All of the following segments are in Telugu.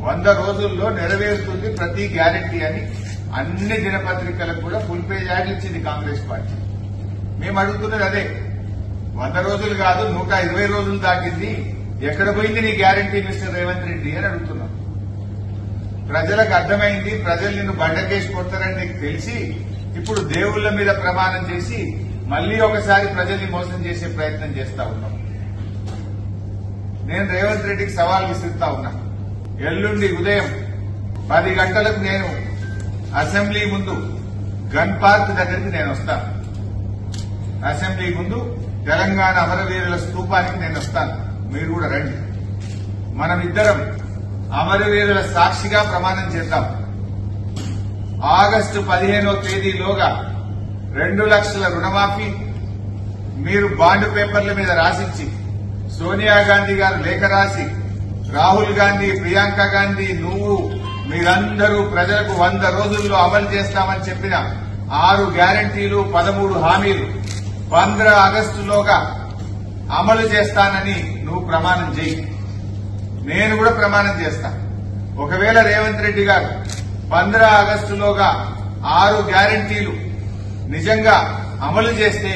100 రోజుల్లో నెరవేరుతుంది ప్రతి గ్యారెంటీ అని అన్ని దినపత్రికలకు కూడా ఫుల్ పేజ్ యాడ్ ఇచ్చింది కాంగ్రెస్ పార్టీ. మేము అడుగుతున్నది అదే. 100 రోజులు కాదు 120 రోజులు దాటింది, ఎక్కడ పోయింది నీ గ్యారెంటీ మిస్టర్ రేవంత్ రెడ్డి అని అడుగుతున్నాం. ప్రజలకు అర్థమైంది, ప్రజలు నిన్ను బండకేసి కొడతారని నీకు తెలిసి ఇప్పుడు దేవుళ్ల మీద ప్రమాణం చేసి మళ్లీ ఒకసారి ప్రజల్ని మోసం చేసే ప్రయత్నం చేస్తా ఉన్నాం. నేను రేవంత్ రెడ్డికి సవాల్ విసురుతా ఉన్నా. ఎల్లుండి ఉదయం 10 గంటలకు నేను అసెంబ్లీ ముందు గన్ పార్క్ దగ్గరికి నేను వస్తాను. అసెంబ్లీ ముందు తెలంగాణ అమరవీరుల స్తూపానికి నేను వస్తాను. మీరు కూడా రండి. మనమిద్దరం అమరవీరుల సాక్షిగా ప్రమాణం చేద్దాం. ఆగస్టు 15వ తేదీలోగా 2 లక్షల రుణమాఫీ మీరు బాండ్ పేపర్ల మీద రాసిచ్చి, సోనియా గాంధీ గారు లేఖ రాసి, రాహుల్ గాంధీ, ప్రియాంక గాంధీ, నువ్వు మీరందరూ ప్రజలకు 100 రోజుల్లో అమలు చేస్తామని చెప్పిన 6 గ్యారంటీలు 13 హామీలు 15 ఆగస్టులోగా అమలు చేస్తానని నువ్వు ప్రమాణం చేయి. నేను కూడా ప్రమాణం చేస్తా. ఒకవేళ రేవంత్ రెడ్డి గారు 15 ఆగస్టులోగా 6 గ్యారంటీలు నిజంగా అమలు చేస్తే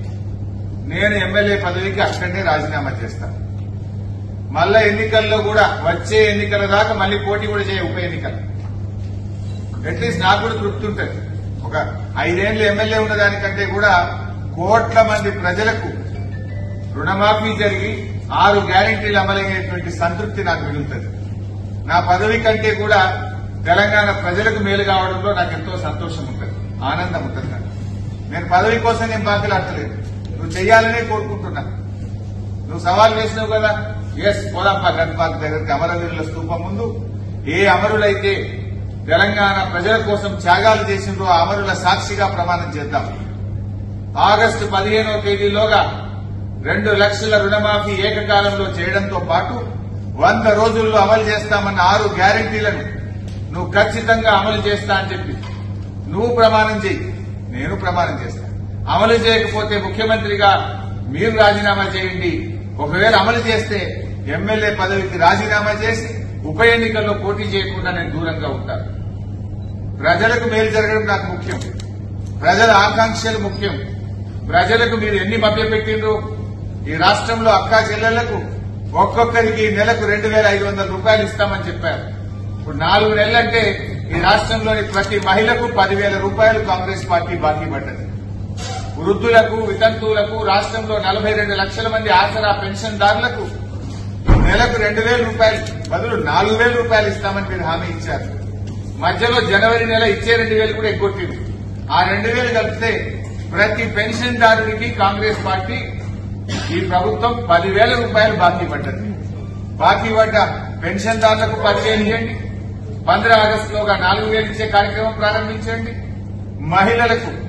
నేను ఎమ్మెల్యే పదవికి అక్కడనే రాజీనామా చేస్తాను. మళ్ళా ఎన్నికల్లో కూడా వచ్చే ఎన్నికల దాకా మళ్లీ పోటీ కూడా చేయ ఉప ఎన్నికలు. అట్లీస్ట్ నాకు కూడా తృప్తి ఉంటుంది. ఒక 5 ఏళ్లు ఎమ్మెల్యే ఉన్నదానికంటే కూడా కోట్ల మంది ప్రజలకు రుణమాఫీ జరిగి 6 గ్యారంటీలు అమలయ్యేటువంటి సంతృప్తి నాకు మిగులుతుంది. నా పదవి కంటే కూడా తెలంగాణ ప్రజలకు మేలు కావడంలో నాకు ఎంతో సంతోషం ఉంటుంది, ఆనందం ఉంటుంది. నేను పదవి కోసం నేను బాధ్యలాడతలేదు, నువ్వు చెయ్యాలనే కోరుకుంటున్నా. నువ్వు సవాల్ వేసినావు కదా, ఎస్ పోదాంపా గన్ పార్క్ దగ్గరికి, అమరవీరుల స్తూపం ముందు. ఏ అమరులైతే తెలంగాణ ప్రజల కోసం త్యాగాలు చేసిండ్రో ఆ అమరుల సాక్షిగా ప్రమాణం చేద్దాం. ఆగస్టు 15వ తేదీలోగా 2 లక్షల రుణమాఫీ ఏకకాలంలో చేయడంతో పాటు 100 రోజుల్లో అమలు చేస్తామన్న 6 గ్యారంటీలను నువ్వు ఖచ్చితంగా అమలు చేస్తా అని చెప్పి నువ్వు ప్రమాణం చేయి, నేను ప్రమాణం చేస్తా. అమలు చేయకపోతే ముఖ్యమంత్రిగా మీరు రాజీనామా చేయండి. ఒకవేళ అమలు చేస్తే ఎమ్మెల్యే పదవికి రాజీనామా చేసి ఉప ఎన్నికల్లో పోటీ చేయకుండా నేను దూరంగా ఉంటాను. ప్రజలకు మేలు జరగడం నాకు ముఖ్యం, ప్రజల ఆకాంక్షలు ముఖ్యం. ప్రజలకు మీరు ఎన్ని మభ్యపెట్టిండ్రు? ఈ రాష్ట్రంలో అక్కా చెల్లెళ్లకు ఒక్కొక్కరికి నెలకు 2,500 రూపాయలు ఇస్తామని చెప్పారు. ఇప్పుడు 4 నెలలంటే ఈ రాష్ట్రంలోని ప్రతి మహిళకు 10,000 రూపాయలు కాంగ్రెస్ పార్టీ బాకీ పడ్డది. వృద్ధులకు, వితంతువులకు, రాష్ట్రంలో 42 లక్షల మంది ఆసరా పెన్షన్దారులకు నెలకు 2,000 రూపాయలు బదులు 4,000 రూపాయలు ఇస్తామని మీరు హామీ ఇచ్చారు. మధ్యలో జనవరి నెల ఇచ్చే 2,000 కూడా ఎగ్గొట్టింది. ఆ 2,000 కలిపితే ప్రతి పెన్షన్దారుడికి కాంగ్రెస్ పార్టీ ఈ ప్రభుత్వం 10,000 రూపాయలు బాకీ పడ్డది. బాకీ పడ్డ పెన్షన్దారులకు 10,000 ఇవ్వండి. 15 ఆగస్టులోగా 4,000 ఇచ్చే కార్యక్రమం ప్రారంభించండి. మహిళలకు